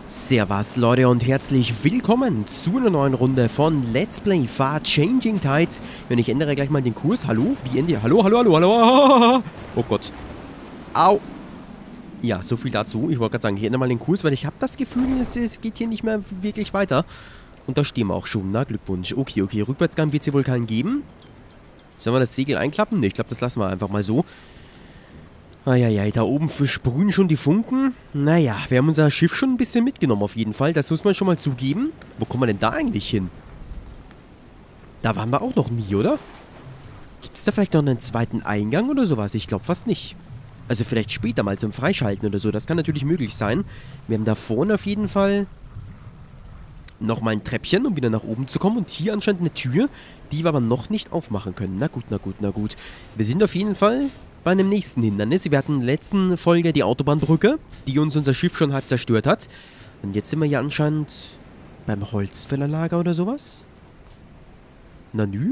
Servus Leute und herzlich willkommen zu einer neuen Runde von Let's Play Far Changing Tides. Und ich ändere gleich mal den Kurs. Hallo? Wie ändere? Hallo, hallo, hallo, hallo. Oh Gott. Au. Ja, so viel dazu. Ich wollte gerade sagen, ich ändere mal den Kurs, weil ich habe das Gefühl, es geht hier nicht mehr wirklich weiter. Und da stehen wir auch schon. Na, Glückwunsch. Okay, okay. Rückwärtsgang wird es hier wohl keinen geben. Sollen wir das Segel einklappen? Ne, ich glaube, das lassen wir einfach mal so. Eieiei, da oben versprühen schon die Funken. Naja, wir haben unser Schiff schon ein bisschen mitgenommen auf jeden Fall. Das muss man schon mal zugeben. Wo kommen wir denn da eigentlich hin? Da waren wir auch noch nie, oder? Gibt es da vielleicht noch einen zweiten Eingang oder sowas? Ich glaube fast nicht. Also vielleicht später mal zum Freischalten oder so. Das kann natürlich möglich sein. Wir haben da vorne auf jeden Fall nochmal ein Treppchen, um wieder nach oben zu kommen. Und hier anscheinend eine Tür, die wir aber noch nicht aufmachen können. Na gut, na gut, na gut. Wir sind auf jeden Fall bei einem nächsten Hindernis. Wir hatten in der letzten Folge die Autobahnbrücke, die uns unser Schiff schon halb zerstört hat. Und jetzt sind wir hier anscheinend beim Holzfällerlager oder sowas. Na nü.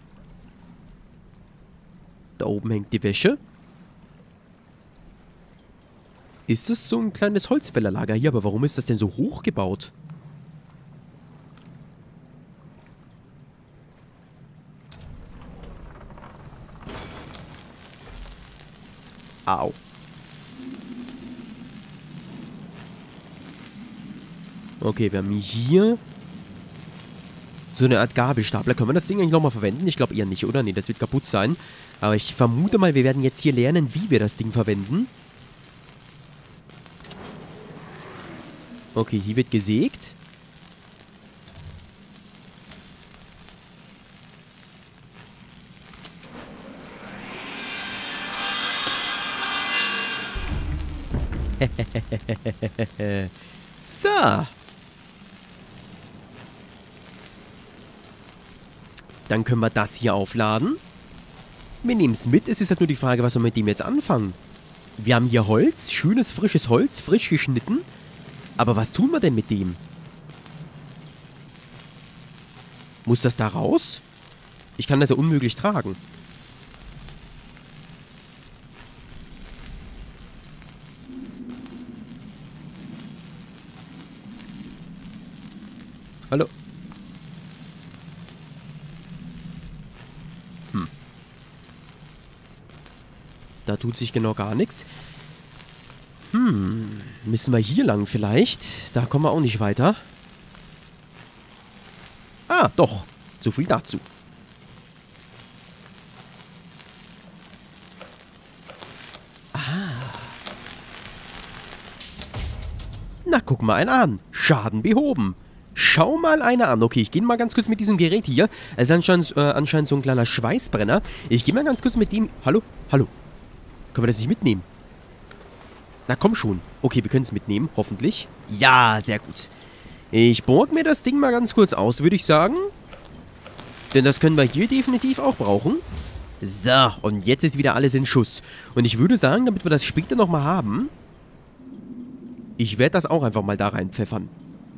Da oben hängt die Wäsche. Ist das so ein kleines Holzfällerlager hier? Aber warum ist das denn so hoch gebaut? Au. Okay, wir haben hier so eine Art Gabelstapler. Können wir das Ding eigentlich nochmal verwenden? Ich glaube eher nicht, oder? Nee, das wird kaputt sein. Aber ich vermute mal, wir werden jetzt hier lernen, wie wir das Ding verwenden. Okay, hier wird gesägt. So. Dann können wir das hier aufladen. Wir nehmen es mit. Es ist halt nur die Frage, was wir mit dem jetzt anfangen. Wir haben hier Holz. Schönes, frisches Holz. Frisch geschnitten. Aber was tun wir denn mit dem? Muss das da raus? Ich kann das ja unmöglich tragen. Hallo? Da tut sich genau gar nichts. Müssen wir hier lang vielleicht? Da kommen wir auch nicht weiter. Ah, doch. So viel dazu. Ah. Na, guck mal einen an. Schaden behoben. Schau mal einer an. Okay, ich gehe mal ganz kurz mit diesem Gerät hier. Es ist anscheinend so ein kleiner Schweißbrenner. Ich gehe mal ganz kurz mit dem... Hallo? Hallo? Können wir das nicht mitnehmen? Na komm schon. Okay, wir können es mitnehmen, hoffentlich. Ja, sehr gut. Ich bohre mir das Ding mal ganz kurz aus, würde ich sagen. Denn das können wir hier definitiv auch brauchen. So, und jetzt ist wieder alles in Schuss. Und ich würde sagen, damit wir das später nochmal haben, ich werde das auch einfach mal da reinpfeffern.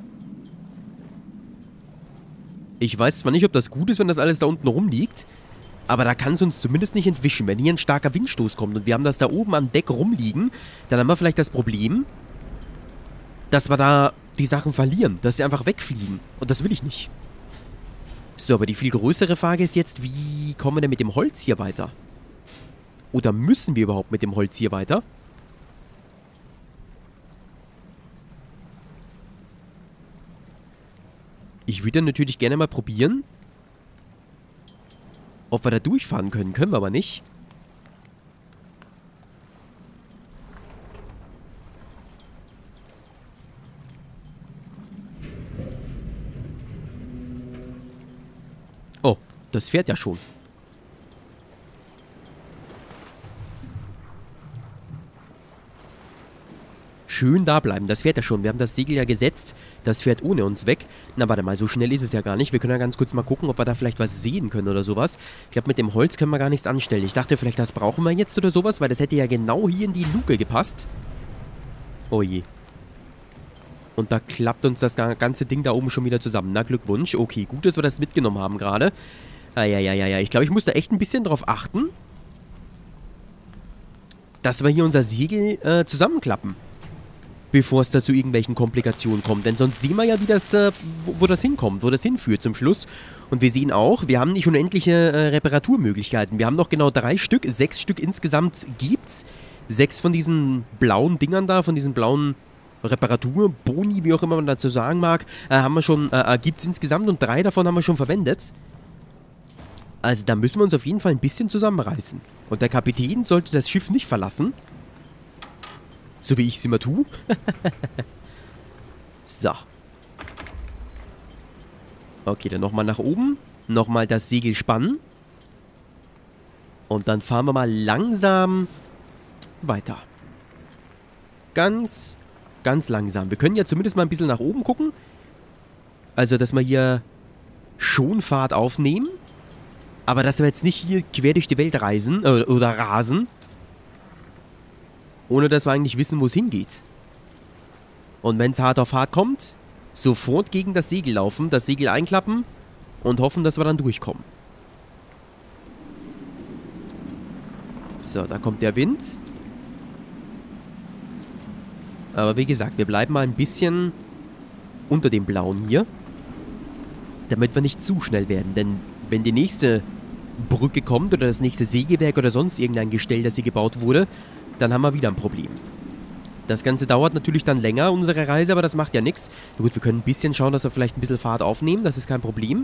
Ich weiß zwar nicht, ob das gut ist, wenn das alles da unten rumliegt, aber da kann es uns zumindest nicht entwischen. Wenn hier ein starker Windstoß kommt und wir haben das da oben am Deck rumliegen, dann haben wir vielleicht das Problem, dass wir da die Sachen verlieren, dass sie einfach wegfliegen. Und das will ich nicht. So, aber die viel größere Frage ist jetzt, wie kommen wir denn mit dem Holz hier weiter? Oder müssen wir überhaupt mit dem Holz hier weiter? Ich würde natürlich gerne mal probieren, ob wir da durchfahren können. Können wir aber nicht. Oh, das fährt ja schon. Schön da bleiben, das fährt ja schon. Wir haben das Segel ja gesetzt. Das fährt ohne uns weg. Na, warte mal, so schnell ist es ja gar nicht. Wir können ja ganz kurz mal gucken, ob wir da vielleicht was sehen können oder sowas. Ich glaube, mit dem Holz können wir gar nichts anstellen. Ich dachte, vielleicht das brauchen wir jetzt oder sowas, weil das hätte ja genau hier in die Luke gepasst. Oh je. Und da klappt uns das ganze Ding da oben schon wieder zusammen. Na, Glückwunsch. Okay, gut, dass wir das mitgenommen haben gerade. Ja. Ich glaube, ich muss da echt ein bisschen drauf achten, dass wir hier unser Segel zusammenklappen. bevor es da zu irgendwelchen Komplikationen kommt. Denn sonst sehen wir ja, wie das, wo das hinkommt, wo das hinführt zum Schluss. Und wir sehen auch, wir haben nicht unendliche Reparaturmöglichkeiten. Wir haben noch genau 3 Stück, 6 Stück insgesamt gibt's. 6 von diesen blauen Dingern da, von diesen blauen Reparatur-Boni, wie auch immer man dazu sagen mag, haben wir schon, gibt's insgesamt und 3 davon haben wir schon verwendet. Also da müssen wir uns auf jeden Fall ein bisschen zusammenreißen. Und der Kapitän sollte das Schiff nicht verlassen. So wie ich es immer tue. So. Okay, dann nochmal nach oben. Nochmal das Segel spannen. Und dann fahren wir mal langsam weiter. Ganz langsam. Wir können ja zumindest mal ein bisschen nach oben gucken. Also, dass wir hier schon Fahrt aufnehmen. Aber dass wir jetzt nicht hier quer durch die Welt reisen oder rasen. Ohne dass wir eigentlich wissen, wo es hingeht. Und wenn es hart auf hart kommt, sofort gegen das Segel laufen, das Segel einklappen und hoffen, dass wir dann durchkommen. So, da kommt der Wind. Aber wie gesagt, wir bleiben mal ein bisschen unter dem Blauen hier. Damit wir nicht zu schnell werden. Denn wenn die nächste Brücke kommt oder das nächste Sägewerk oder sonst irgendein Gestell, das hier gebaut wurde, dann haben wir wieder ein Problem. Das Ganze dauert natürlich dann länger, unsere Reise, aber das macht ja nichts. Na gut, wir können ein bisschen schauen, dass wir vielleicht ein bisschen Fahrt aufnehmen, das ist kein Problem.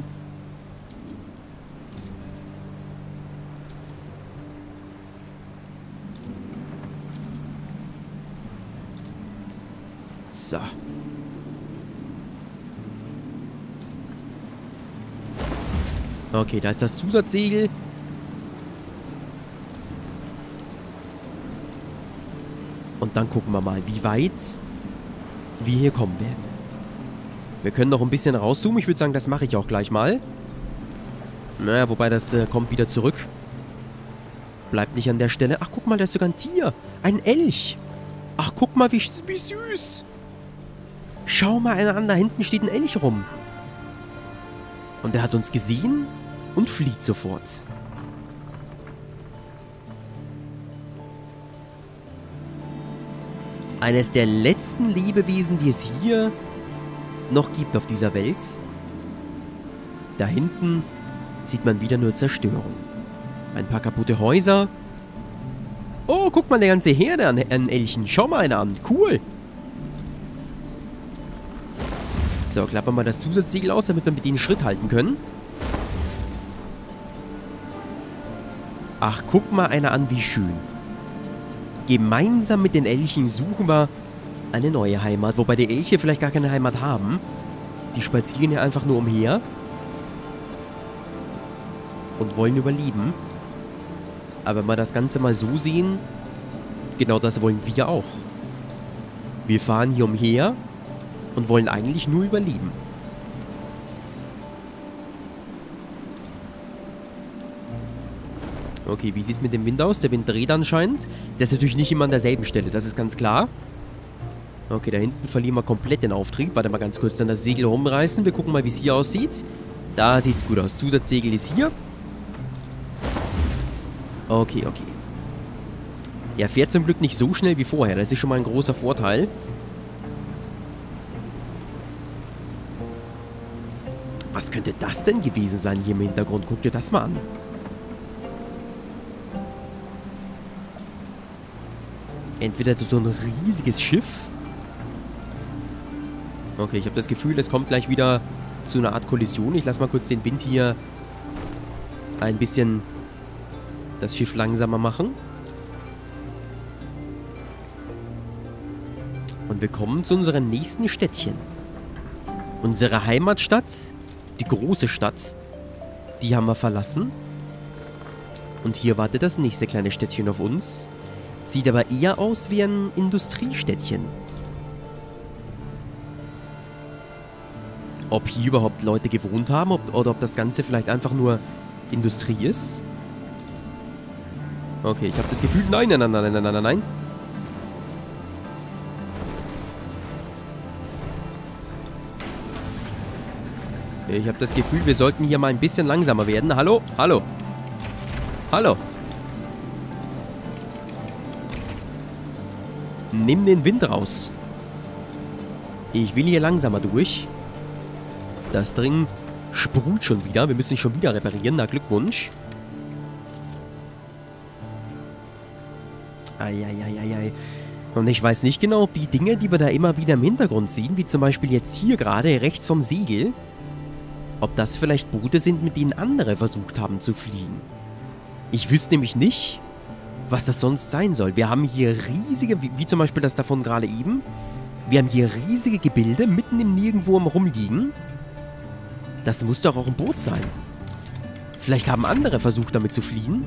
So. Okay, da ist das Zusatzsegel. Und dann gucken wir mal, wie weit wir hier kommen werden. Wir können noch ein bisschen rauszoomen. Ich würde sagen, das mache ich auch gleich mal. Naja, wobei das kommt wieder zurück. Bleibt nicht an der Stelle. Ach, guck mal, da ist sogar ein Tier. Ein Elch. Ach, guck mal, wie süß. Schau mal an, da hinten steht ein Elch rum. Und der hat uns gesehen und flieht sofort. Eines der letzten Lebewesen, die es hier noch gibt auf dieser Welt. Da hinten sieht man wieder nur Zerstörung. Ein paar kaputte Häuser. Oh, guck mal, eine ganze Herde an Elchen. Schau mal eine an. Cool. So, klappen wir mal das Zusatzsegel aus, damit wir mit denen Schritt halten können. Ach, guck mal einer an, wie schön. Gemeinsam mit den Elchen suchen wir eine neue Heimat. Wobei die Elche vielleicht gar keine Heimat haben. Die spazieren hier einfach nur umher. Und wollen überleben. Aber wenn wir das Ganze mal so sehen, genau das wollen wir auch. Wir fahren hier umher und wollen eigentlich nur überleben. Okay, wie sieht es mit dem Wind aus? Der Wind dreht anscheinend. Der ist natürlich nicht immer an derselben Stelle, das ist ganz klar. Okay, da hinten verlieren wir komplett den Auftrieb. Warte mal ganz kurz, dann das Segel rumreißen. Wir gucken mal, wie es hier aussieht. Da sieht es gut aus. Zusatzsegel ist hier. Okay, okay. Er fährt zum Glück nicht so schnell wie vorher. Das ist schon mal ein großer Vorteil. Was könnte das denn gewesen sein hier im Hintergrund? Guck dir das mal an. Entweder so ein riesiges Schiff. Okay, ich habe das Gefühl, es kommt gleich wieder zu einer Art Kollision. Ich lasse mal kurz den Wind hier ein bisschen das Schiff langsamer machen. Und wir kommen zu unserem nächsten Städtchen. Unsere Heimatstadt, die große Stadt, die haben wir verlassen. Und hier wartet das nächste kleine Städtchen auf uns. Sieht aber eher aus wie ein Industriestädtchen. Ob hier überhaupt Leute gewohnt haben oder ob das Ganze vielleicht einfach nur Industrie ist. Okay, ich habe das Gefühl... Nein, nein, nein, nein, nein, nein, nein. Ich habe das Gefühl, wir sollten hier mal ein bisschen langsamer werden. Hallo? Hallo? Hallo? Nimm den Wind raus. Ich will hier langsamer durch. Das Ding sprüht schon wieder. Wir müssen ihn schon wieder reparieren. Na, Glückwunsch. Eieieiei. Und ich weiß nicht genau, ob die Dinge, die wir da immer wieder im Hintergrund sehen, wie zum Beispiel jetzt hier gerade rechts vom Segel, ob das vielleicht Boote sind, mit denen andere versucht haben zu fliehen. Ich wüsste nämlich nicht, was das sonst sein soll. Wir haben hier riesige, wie zum Beispiel das davon gerade eben, wir haben hier riesige Gebilde mitten im Nirgendwo am Rumliegen. Das muss doch auch ein Boot sein. Vielleicht haben andere versucht, damit zu fliehen.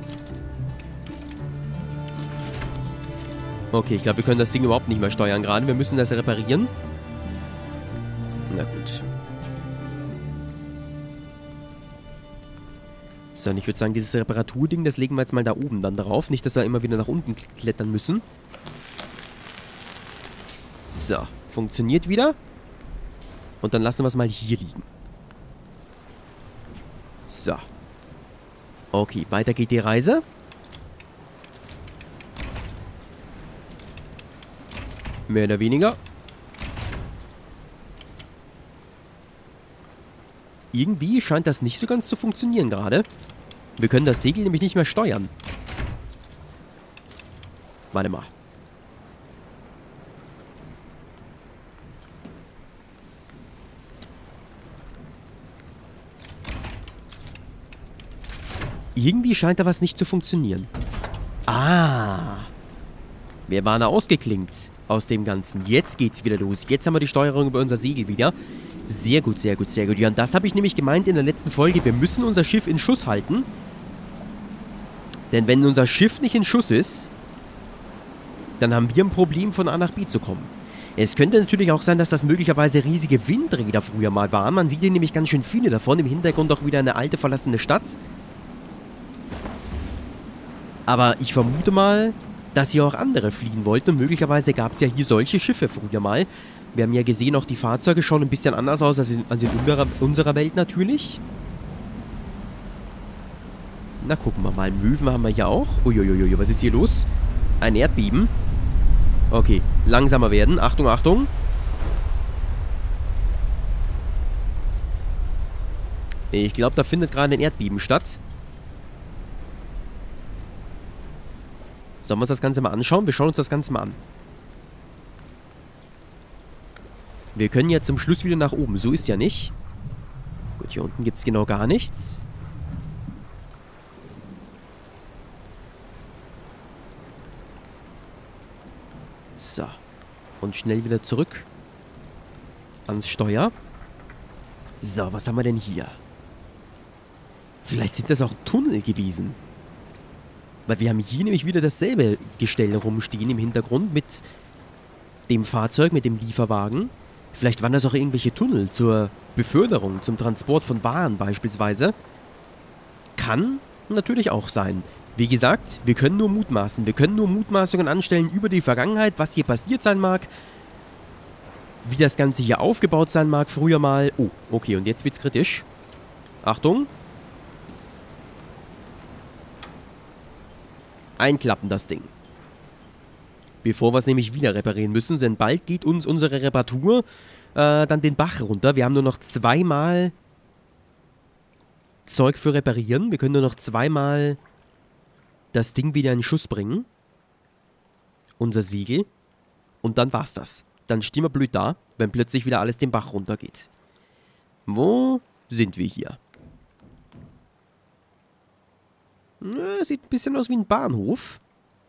Okay, ich glaube, wir können das Ding überhaupt nicht mehr steuern gerade. Wir müssen das reparieren. Na gut. So, und ich würde sagen, dieses Reparaturding, das legen wir jetzt mal da oben dann drauf. Nicht, dass wir immer wieder nach unten klettern müssen. So, funktioniert wieder. Und dann lassen wir es mal hier liegen. So. Okay, weiter geht die Reise. Mehr oder weniger. Irgendwie scheint das nicht so ganz zu funktionieren gerade. Wir können das Segel nämlich nicht mehr steuern. Warte mal. Irgendwie scheint da was nicht zu funktionieren. Ah. Wir waren da ausgeklinkt aus dem Ganzen. Jetzt geht's wieder los. Jetzt haben wir die Steuerung über unser Segel wieder. Sehr gut, sehr gut, sehr gut. Ja, und das habe ich nämlich gemeint in der letzten Folge. Wir müssen unser Schiff in Schuss halten. Denn wenn unser Schiff nicht in Schuss ist, dann haben wir ein Problem, von A nach B zu kommen. Es könnte natürlich auch sein, dass das möglicherweise riesige Windräder früher mal waren. Man sieht hier nämlich ganz schön viele davon. Im Hintergrund auch wieder eine alte, verlassene Stadt. Aber ich vermute mal, dass hier auch andere fliehen wollten. Und möglicherweise gab es ja hier solche Schiffe früher mal. Wir haben ja gesehen, auch die Fahrzeuge schauen ein bisschen anders aus als in unserer Welt natürlich. Na, gucken wir mal. Möwen haben wir hier auch. Uiuiui, was ist hier los? Ein Erdbeben. Okay, langsamer werden. Achtung, Achtung. Ich glaube, da findet gerade ein Erdbeben statt. Sollen wir uns das Ganze mal anschauen? Wir schauen uns das Ganze mal an. Wir können ja zum Schluss wieder nach oben. So ist ja nicht. Gut, hier unten gibt es genau gar nichts. So. Und schnell wieder zurück ans Steuer. So, was haben wir denn hier? Vielleicht sind das auch Tunnel gewesen. Weil wir haben hier nämlich wieder dasselbe Gestell rumstehen im Hintergrund mit dem Fahrzeug, mit dem Lieferwagen. Vielleicht waren das auch irgendwelche Tunnel zur Beförderung, zum Transport von Waren beispielsweise. Kann natürlich auch sein. Wie gesagt, wir können nur mutmaßen. Wir können nur Mutmaßungen anstellen über die Vergangenheit, was hier passiert sein mag. Wie das Ganze hier aufgebaut sein mag früher mal. Oh, okay, und jetzt wird's kritisch. Achtung. Einklappen das Ding. Bevor wir es nämlich wieder reparieren müssen, denn bald geht uns unsere Reparatur dann den Bach runter. Wir haben nur noch zweimal Zeug für reparieren. Wir können nur noch zweimal das Ding wieder in Schuss bringen. Unser Segel. Und dann war's das. Dann stehen wir blöd da, wenn plötzlich wieder alles den Bach runtergeht. Wo sind wir hier? Sieht ein bisschen aus wie ein Bahnhof.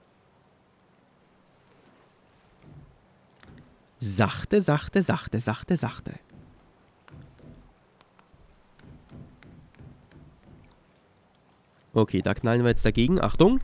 Sachte, sachte, sachte, sachte, sachte. Okay, da knallen wir jetzt dagegen. Achtung.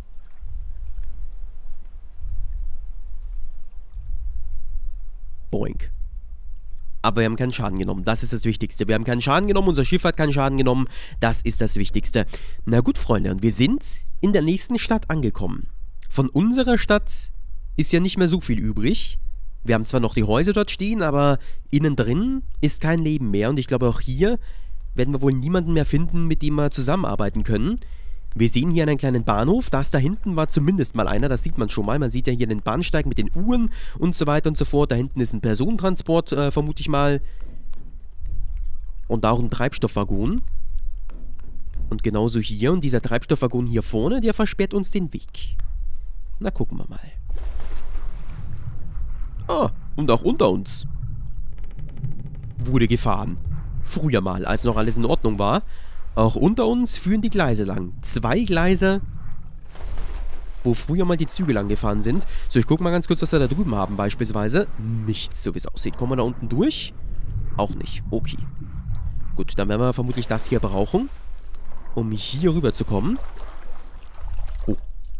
Boink. Aber wir haben keinen Schaden genommen. Das ist das Wichtigste. Wir haben keinen Schaden genommen. Unser Schiff hat keinen Schaden genommen. Das ist das Wichtigste. Na gut, Freunde. Und wir sind in der nächsten Stadt angekommen. Von unserer Stadt ist ja nicht mehr so viel übrig. Wir haben zwar noch die Häuser dort stehen, aber innen drin ist kein Leben mehr. Und ich glaube, auch hier werden wir wohl niemanden mehr finden, mit dem wir zusammenarbeiten können. Wir sehen hier einen kleinen Bahnhof. Das da hinten war zumindest mal einer. Das sieht man schon mal. Man sieht ja hier den Bahnsteig mit den Uhren und so weiter und so fort. Da hinten ist ein Personentransport, vermute ich mal. Und auch ein Treibstoffwaggon. Und genauso hier. Und dieser Treibstoffwaggon hier vorne, der versperrt uns den Weg. Na, gucken wir mal. Ah, und auch unter uns wurde gefahren. Früher mal, als noch alles in Ordnung war. Auch unter uns führen die Gleise lang. 2 Gleise, wo früher mal die Züge lang gefahren sind. So, ich gucke mal ganz kurz, was wir da drüben haben beispielsweise. Nichts, so wie es aussieht. Kommen wir da unten durch? Auch nicht. Okay. Gut, dann werden wir vermutlich das hier brauchen, um hier rüber zu kommen. Oh.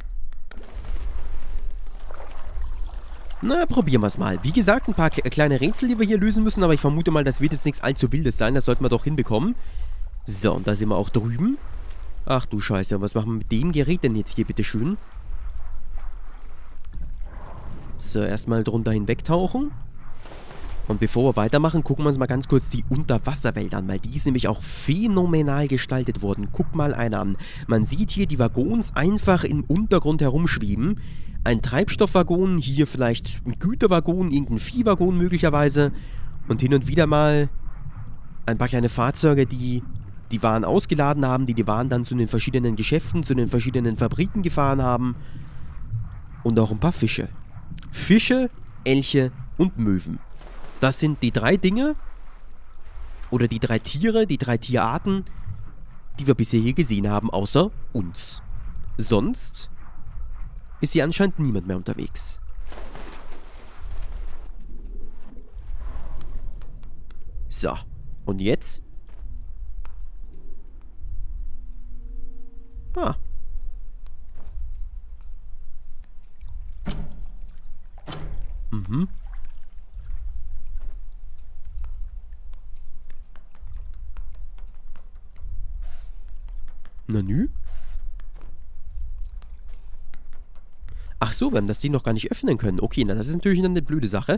Na, probieren wir es mal. Wie gesagt, ein paar kleine Rätsel, die wir hier lösen müssen, aber ich vermute mal, das wird jetzt nichts allzu Wildes sein. Das sollten wir doch hinbekommen. So, und da sind wir auch drüben. Ach du Scheiße, was machen wir mit dem Gerät denn jetzt hier, bitteschön? So, erstmal drunter hinwegtauchen. Und bevor wir weitermachen, gucken wir uns mal ganz kurz die Unterwasserwelt an, weil die ist nämlich auch phänomenal gestaltet worden. Guck mal einer an. Man sieht hier die Waggons einfach im Untergrund herumschweben. Ein Treibstoffwaggon, hier vielleicht ein Güterwaggon, irgendein Viehwaggon möglicherweise. Und hin und wieder mal ein paar kleine Fahrzeuge, die Waren ausgeladen haben, die Waren dann zu den verschiedenen Geschäften, zu den verschiedenen Fabriken gefahren haben. Und auch ein paar Fische. Fische, Elche und Möwen. Das sind die 3 Dinge, oder die 3 Tiere, die 3 Tierarten, die wir bisher hier gesehen haben, außer uns. Sonst ist hier anscheinend niemand mehr unterwegs. So, und jetzt? Ah. Mhm. Na nü? Ach so, wir haben das Ding noch gar nicht öffnen können. Okay, na das ist natürlich eine blöde Sache.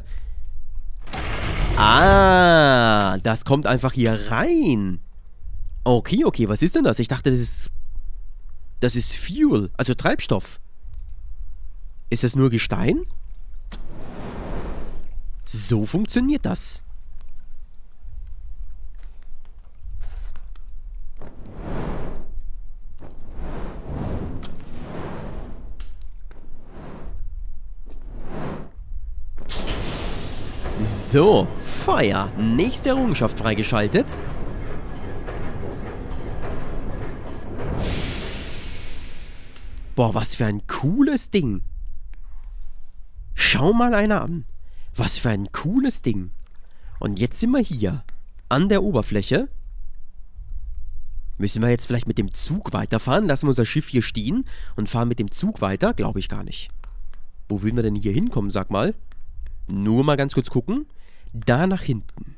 Ah, das kommt einfach hier rein. Okay, okay, was ist denn das? Ich dachte, das ist Fuel, also Treibstoff. Ist das nur Gestein? So funktioniert das. So, Feuer. Nächste Errungenschaft freigeschaltet. Boah, was für ein cooles Ding. Schau mal einer an. Was für ein cooles Ding. Und jetzt sind wir hier. An der Oberfläche. Müssen wir jetzt vielleicht mit dem Zug weiterfahren? Lassen wir unser Schiff hier stehen und fahren mit dem Zug weiter? Glaube ich gar nicht. Wo würden wir denn hier hinkommen, sag mal? Nur mal ganz kurz gucken. Da nach hinten.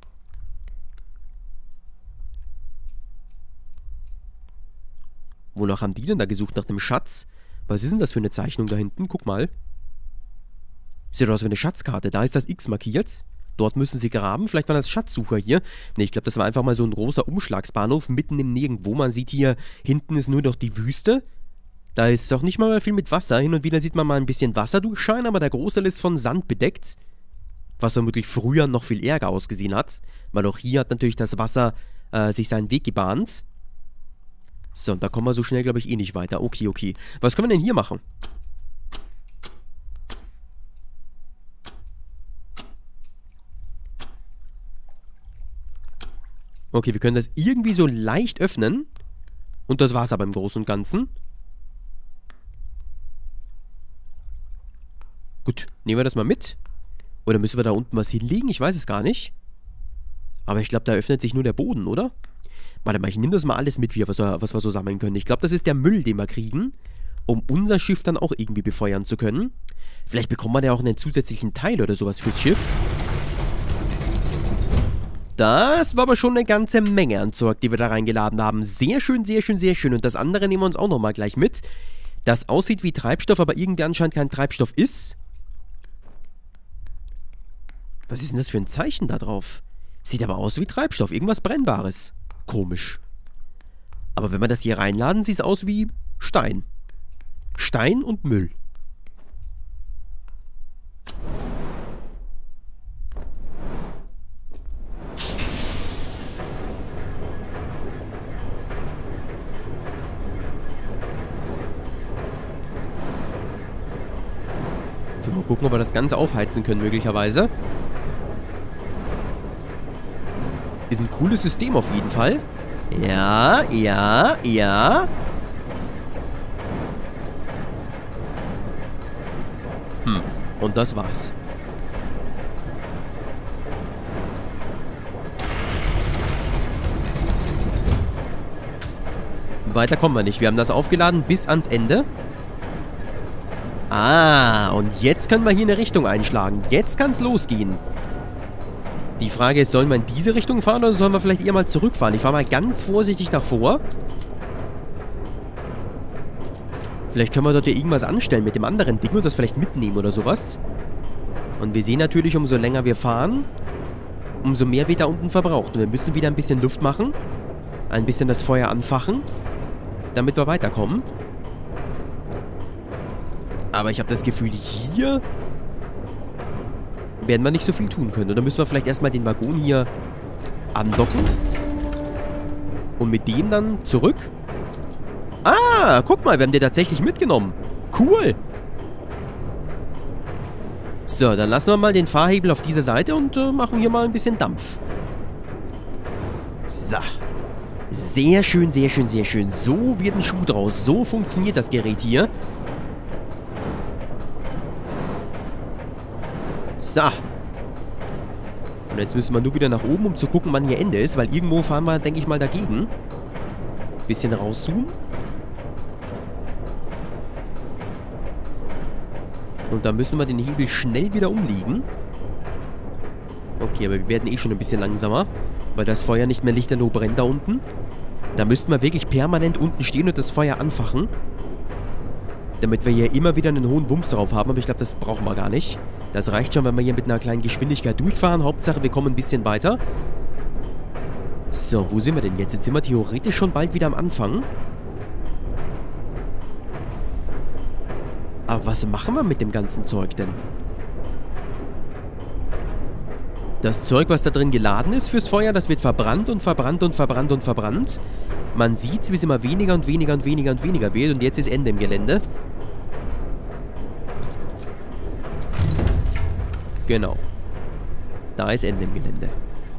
Wonach haben die denn da gesucht? Nach dem Schatz? Was ist denn das für eine Zeichnung da hinten? Guck mal. Sieht aus wie eine Schatzkarte. Da ist das X markiert. Dort müssen sie graben. Vielleicht waren das Schatzsucher hier. Ne, ich glaube, das war einfach mal so ein großer Umschlagsbahnhof mitten im Nirgendwo. Man sieht hier, hinten ist nur noch die Wüste. Da ist auch nicht mal mehr viel mit Wasser. Hin und wieder sieht man mal ein bisschen Wasser durchscheinen, aber der Großteil ist von Sand bedeckt. Was vermutlich früher noch viel ärger ausgesehen hat. Weil auch hier hat natürlich das Wasser sich seinen Weg gebahnt. So, und da kommen wir so schnell, glaube ich, eh nicht weiter. Okay, okay. Was können wir denn hier machen? Okay, wir können das irgendwie so leicht öffnen. Und das war's aber im Großen und Ganzen. Gut, nehmen wir das mal mit. Oder müssen wir da unten was hinlegen? Ich weiß es gar nicht. Aber ich glaube, da öffnet sich nur der Boden, oder? Warte mal, ich nehme das mal alles mit, was wir so sammeln können. Ich glaube, das ist der Müll, den wir kriegen, um unser Schiff dann auch irgendwie befeuern zu können. Vielleicht bekommt man ja auch einen zusätzlichen Teil oder sowas fürs Schiff. Das war aber schon eine ganze Menge an Zeug, die wir da reingeladen haben. Sehr schön, sehr schön, sehr schön. Und das andere nehmen wir uns auch nochmal gleich mit. Das aussieht wie Treibstoff, aber irgendwie anscheinend kein Treibstoff ist. Was ist denn das für ein Zeichen da drauf? Sieht aber aus wie Treibstoff, irgendwas Brennbares. Komisch. Aber wenn wir das hier reinladen, sieht es aus wie Stein. Stein und Müll. So, mal gucken, ob wir das Ganze aufheizen können, möglicherweise. Ist ein cooles System auf jeden Fall. Ja, ja, ja. Und das war's. Weiter kommen wir nicht. Wir haben das aufgeladen bis ans Ende. Ah, und jetzt können wir hier eine Richtung einschlagen. Jetzt kann es losgehen. Die Frage ist, sollen wir in diese Richtung fahren oder sollen wir vielleicht eher mal zurückfahren? Ich fahre mal ganz vorsichtig davor. Vielleicht können wir dort ja irgendwas anstellen mit dem anderen Ding und das vielleicht mitnehmen oder sowas. Und wir sehen natürlich, umso länger wir fahren, umso mehr wird da unten verbraucht. Und wir müssen wieder ein bisschen Luft machen. Ein bisschen das Feuer anfachen, damit wir weiterkommen. Aber ich habe das Gefühl, hier werden wir nicht so viel tun können. Oder müssen wir vielleicht erstmal den Waggon hier andocken. Und mit dem dann zurück. Ah, guck mal, wir haben den tatsächlich mitgenommen. Cool. So, dann lassen wir mal den Fahrhebel auf dieser Seite und machen hier mal ein bisschen Dampf. So. Sehr schön, sehr schön, sehr schön. So wird ein Schuh draus. So funktioniert das Gerät hier. So. Und jetzt müssen wir nur wieder nach oben, um zu gucken, wann hier Ende ist. Weil irgendwo fahren wir, denke ich mal, dagegen. Bisschen rauszoomen. Und dann müssen wir den Hebel schnell wieder umlegen. Okay, aber wir werden eh schon ein bisschen langsamer. Weil das Feuer nicht mehr lichterloh brennt da unten. Da müssten wir wirklich permanent unten stehen und das Feuer anfachen. Damit wir hier immer wieder einen hohen Wumms drauf haben. Aber ich glaube, das brauchen wir gar nicht. Das reicht schon, wenn wir hier mit einer kleinen Geschwindigkeit durchfahren. Hauptsache, wir kommen ein bisschen weiter. So, wo sind wir denn jetzt? Jetzt sind wir theoretisch schon bald wieder am Anfang. Aber was machen wir mit dem ganzen Zeug denn? Das Zeug, was da drin geladen ist fürs Feuer, das wird verbrannt und verbrannt und verbrannt und verbrannt. Man sieht, wie es immer weniger und weniger und weniger und weniger wird. Und jetzt ist Ende im Gelände. Genau. Da ist Ende im Gelände.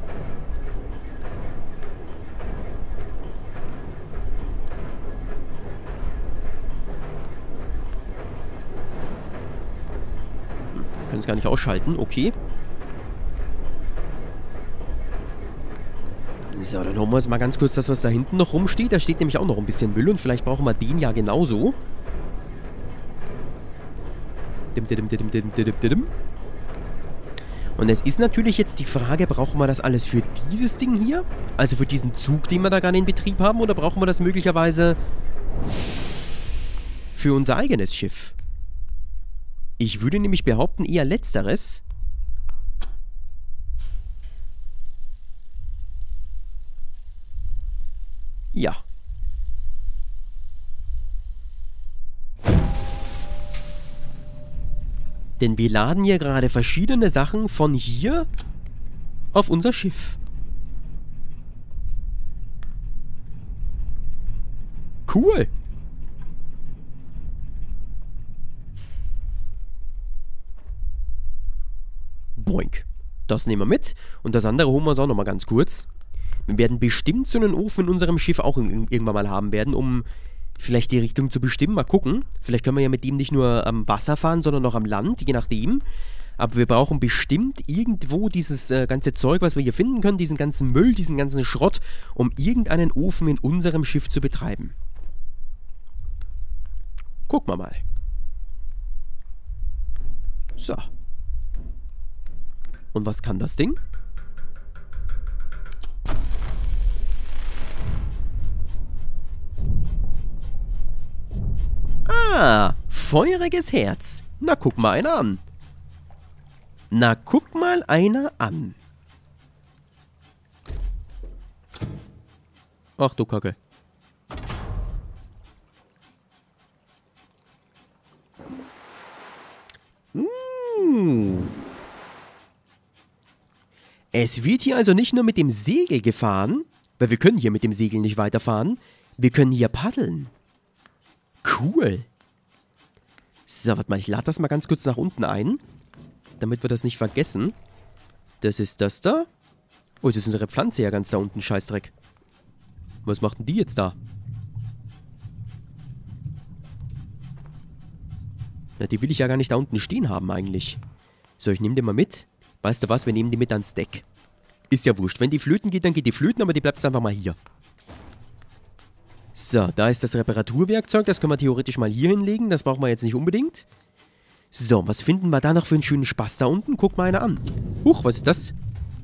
Können es gar nicht ausschalten. Okay. So, dann holen wir uns mal ganz kurz das, was da hinten noch rumsteht. Da steht nämlich auch noch ein bisschen Müll und vielleicht brauchen wir den ja genauso. Und es ist natürlich jetzt die Frage, brauchen wir das alles für dieses Ding hier? Also für diesen Zug, den wir da gerade in Betrieb haben? Oder brauchen wir das möglicherweise für unser eigenes Schiff? Ich würde nämlich behaupten, eher Letzteres. Ja. Denn wir laden hier gerade verschiedene Sachen von hier auf unser Schiff. Cool. Boink. Das nehmen wir mit. Und das andere holen wir uns auch nochmal ganz kurz. Wir werden bestimmt so einen Ofen in unserem Schiff auch irgendwann mal haben werden, um vielleicht die Richtung zu bestimmen. Mal gucken. Vielleicht können wir ja mit dem nicht nur am Wasser fahren, sondern auch am Land, je nachdem. Aber wir brauchen bestimmt irgendwo dieses ganze Zeug, was wir hier finden können, diesen ganzen Müll, diesen ganzen Schrott, um irgendeinen Ofen in unserem Schiff zu betreiben. Gucken wir mal. So. Und was kann das Ding? Ah, feuriges Herz. Na, guck mal einer an. Na, guck mal einer an. Ach du Kacke. So. Es wird hier also nicht nur mit dem Segel gefahren, weil wir können hier mit dem Segel nicht weiterfahren. Wir können hier paddeln. Cool. So, warte mal, ich lade das mal ganz kurz nach unten ein, damit wir das nicht vergessen. Das ist das da. Oh, jetzt ist unsere Pflanze ja ganz da unten, Scheißdreck. Was macht denn die jetzt da? Na, die will ich ja gar nicht da unten stehen haben eigentlich. So, ich nehme die mal mit. Weißt du was, wir nehmen die mit ans Deck. Ist ja wurscht. Wenn die flöten geht, dann geht die flöten, aber die bleibt jetzt einfach mal hier. So, da ist das Reparaturwerkzeug. Das können wir theoretisch mal hier hinlegen. Das brauchen wir jetzt nicht unbedingt. So, was finden wir da noch für einen schönen Spaß da unten? Guck mal einer an. Huch, was ist das?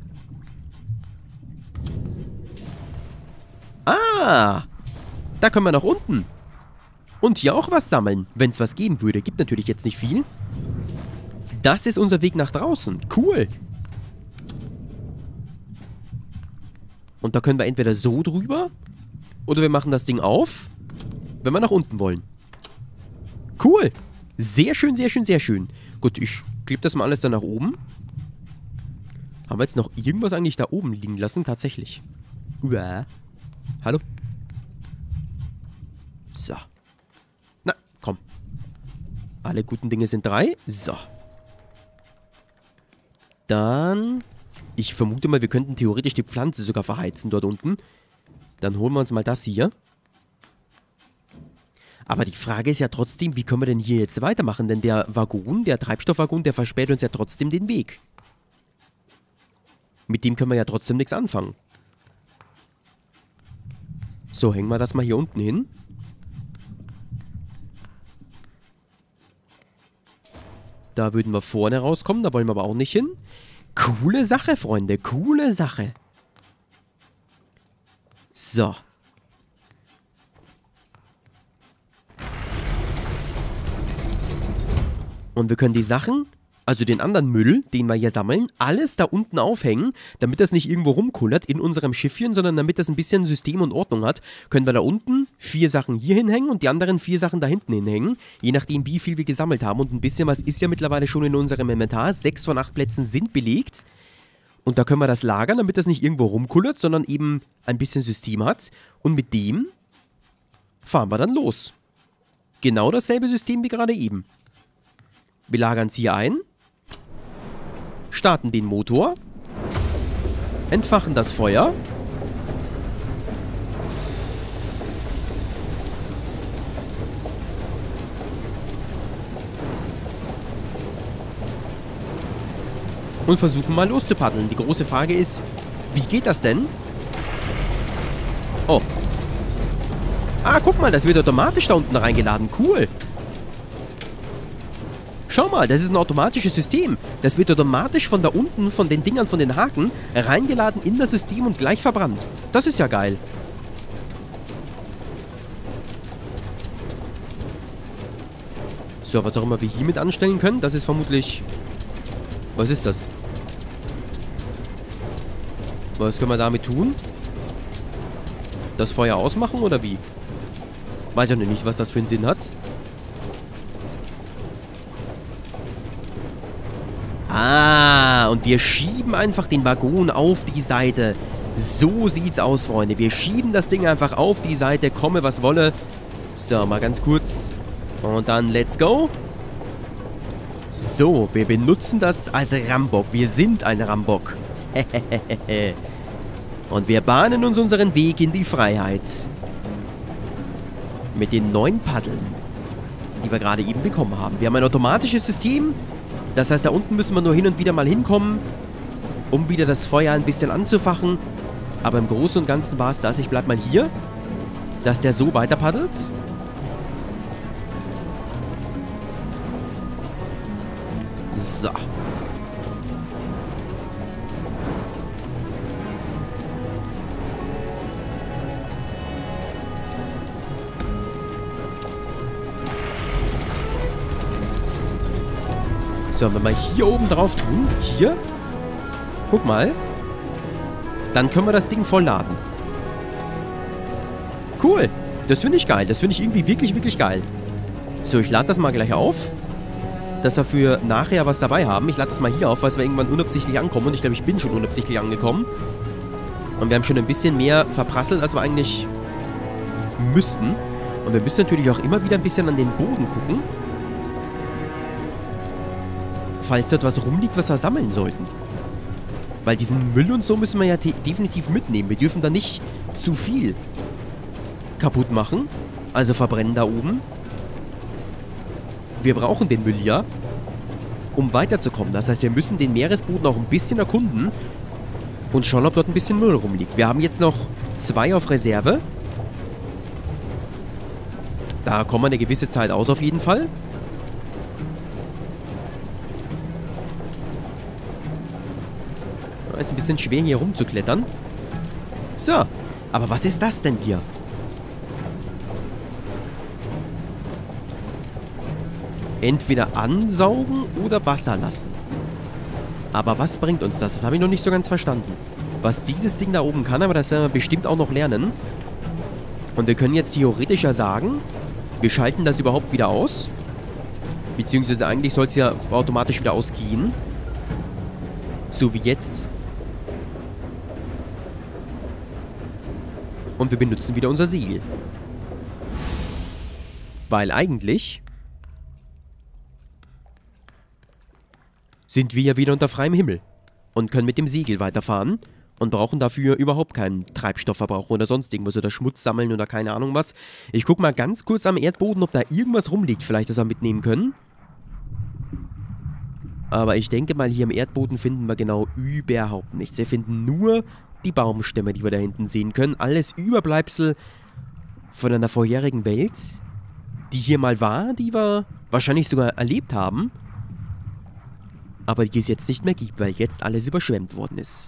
Ah! Da können wir nach unten. Und hier auch was sammeln, wenn es was geben würde. Gibt natürlich jetzt nicht viel. Das ist unser Weg nach draußen. Cool. Und da können wir entweder so drüber oder wir machen das Ding auf, wenn wir nach unten wollen. Cool. Sehr schön, sehr schön, sehr schön. Gut, ich klebe das mal alles dann nach oben. Haben wir jetzt noch irgendwas eigentlich da oben liegen lassen? Tatsächlich. Uah. Hallo? So. Na, komm. Alle guten Dinge sind 3. So. Dann... Ich vermute mal, wir könnten theoretisch die Pflanze sogar verheizen dort unten. Dann holen wir uns mal das hier. Aber die Frage ist ja trotzdem, wie können wir denn hier jetzt weitermachen? Denn der Waggon, der Treibstoffwaggon, der versperrt uns ja trotzdem den Weg. Mit dem können wir ja trotzdem nichts anfangen. So, hängen wir das mal hier unten hin. Da würden wir vorne rauskommen, da wollen wir aber auch nicht hin. Coole Sache, Freunde, coole Sache. So. Und wir können die Sachen, also den anderen Müll, den wir hier sammeln, alles da unten aufhängen, damit das nicht irgendwo rumkullert in unserem Schiffchen, sondern damit das ein bisschen System und Ordnung hat, können wir da unten 4 Sachen hier hinhängen und die anderen 4 Sachen da hinten hinhängen, je nachdem wie viel wir gesammelt haben. Und ein bisschen was ist ja mittlerweile schon in unserem Inventar. 6 von 8 Plätzen sind belegt. Und da können wir das lagern, damit das nicht irgendwo rumkullert, sondern eben ein bisschen System hat. Und mit dem fahren wir dann los. Genau dasselbe System wie gerade eben. Wir lagern es hier ein, starten den Motor, entfachen das Feuer und versuchen mal loszupaddeln. Die große Frage ist, wie geht das denn? Oh. Ah, guck mal, das wird automatisch da unten reingeladen. Cool. Schau mal, das ist ein automatisches System. Das wird automatisch von da unten, von den Dingern, von den Haken, reingeladen in das System und gleich verbrannt. Das ist ja geil. So, was auch immer wir hiermit anstellen können, das ist vermutlich... Was ist das? Was können wir damit tun? Das Feuer ausmachen oder wie? Weiß ich noch nicht, was das für einen Sinn hat. Ah, und wir schieben einfach den Waggon auf die Seite. So sieht's aus, Freunde. Wir schieben das Ding einfach auf die Seite, komme was wolle. So, mal ganz kurz. Und dann let's go. So, wir benutzen das als Rambock. Wir sind ein Rambock. Und wir bahnen uns unseren Weg in die Freiheit. Mit den 9 Paddeln, die wir gerade eben bekommen haben. Wir haben ein automatisches System. Das heißt, da unten müssen wir nur hin und wieder mal hinkommen, um wieder das Feuer ein bisschen anzufachen. Aber im Großen und Ganzen war es das. Ich bleib mal hier, dass der so weiter paddelt. So. So, wenn wir hier oben drauf tun, hier, guck mal, dann können wir das Ding voll laden. Cool, das finde ich geil, das finde ich irgendwie wirklich, wirklich geil. So, ich lade das mal gleich auf. dass wir für nachher was dabei haben. Ich lade das mal hier auf, weil wir irgendwann unabsichtlich ankommen. Und ich glaube, ich bin schon unabsichtlich angekommen. Und wir haben schon ein bisschen mehr verprasselt, als wir eigentlich müssten. Und wir müssen natürlich auch immer wieder ein bisschen an den Boden gucken. Falls dort was rumliegt, was wir sammeln sollten. Weil diesen Müll und so müssen wir ja definitiv mitnehmen. Wir dürfen da nicht zu viel kaputt machen. Also verbrennen da oben. Wir brauchen den Müll ja, um weiterzukommen. Das heißt, wir müssen den Meeresboden auch ein bisschen erkunden und schauen, ob dort ein bisschen Müll rumliegt. Wir haben jetzt noch 2 auf Reserve. Da kommen wir eine gewisse Zeit aus auf jeden Fall. Ist ein bisschen schwer hier rumzuklettern. So, aber was ist das denn hier? Entweder ansaugen oder Wasser lassen. Aber was bringt uns das? Das habe ich noch nicht so ganz verstanden. Was dieses Ding da oben kann, aber das werden wir bestimmt auch noch lernen. Und wir können jetzt theoretisch ja sagen, wir schalten das überhaupt wieder aus. Beziehungsweise eigentlich soll es ja automatisch wieder ausgehen. So wie jetzt. Und wir benutzen wieder unser Segel. Weil eigentlich sind wir ja wieder unter freiem Himmel und können mit dem Segel weiterfahren und brauchen dafür überhaupt keinen Treibstoffverbrauch oder sonst irgendwas oder Schmutz sammeln oder keine Ahnung was. Ich gucke mal ganz kurz am Erdboden, ob da irgendwas rumliegt, vielleicht das wir mitnehmen können. Aber ich denke mal, hier im Erdboden finden wir genau überhaupt nichts. Wir finden nur die Baumstämme, die wir da hinten sehen können. Alles Überbleibsel von einer vorherigen Welt, die hier mal war, die wir wahrscheinlich sogar erlebt haben. Aber die es jetzt nicht mehr gibt, weil jetzt alles überschwemmt worden ist.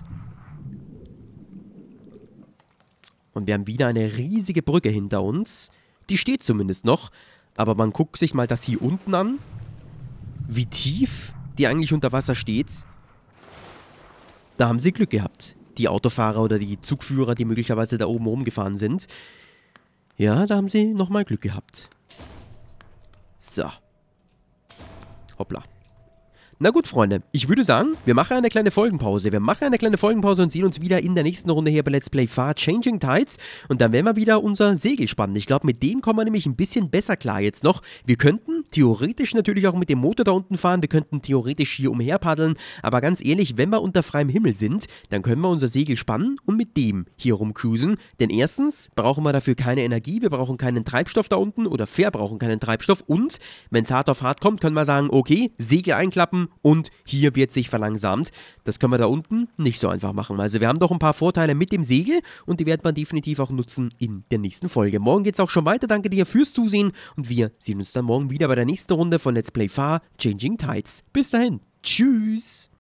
Und wir haben wieder eine riesige Brücke hinter uns. Die steht zumindest noch. Aber man guckt sich mal das hier unten an. Wie tief die eigentlich unter Wasser steht. Da haben sie Glück gehabt. Die Autofahrer oder die Zugführer, die möglicherweise da oben rumgefahren sind. Ja, da haben sie nochmal Glück gehabt. So. Hoppla. Na gut, Freunde, ich würde sagen, wir machen eine kleine Folgenpause. Und sehen uns wieder in der nächsten Runde hier bei Let's Play Far Changing Tides. Und dann werden wir wieder unser Segel spannen. Ich glaube, mit dem kommen wir nämlich ein bisschen besser klar jetzt noch. Wir könnten theoretisch natürlich auch mit dem Motor da unten fahren. Wir könnten theoretisch hier umher paddeln. Aber ganz ehrlich, wenn wir unter freiem Himmel sind, dann können wir unser Segel spannen und mit dem hier rumcruisen. Denn erstens brauchen wir dafür keine Energie. Wir brauchen keinen Treibstoff da unten oder verbrauchen keinen Treibstoff. Und wenn es hart auf hart kommt, können wir sagen, okay, Segel einklappen. Und hier wird sich verlangsamt. Das können wir da unten nicht so einfach machen. Also wir haben doch ein paar Vorteile mit dem Segel und die werden wir definitiv auch nutzen in der nächsten Folge. Morgen geht es auch schon weiter. Danke dir fürs Zusehen und wir sehen uns dann morgen wieder bei der nächsten Runde von Let's Play Far Changing Tides. Bis dahin. Tschüss.